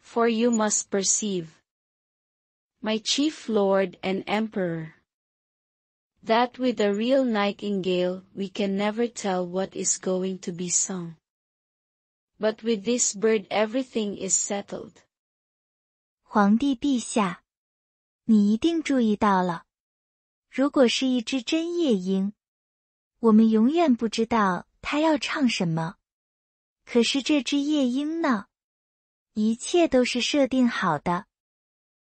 For you must perceive, my chief lord and emperor, that with a real nightingale we can never tell what is going to be sung. But with this bird everything is settled. 皇帝陛下，你一定注意到了，如果是一只真夜莺，我们永远不知道它要唱什么。可是这只夜莺呢？一切都是设定好的。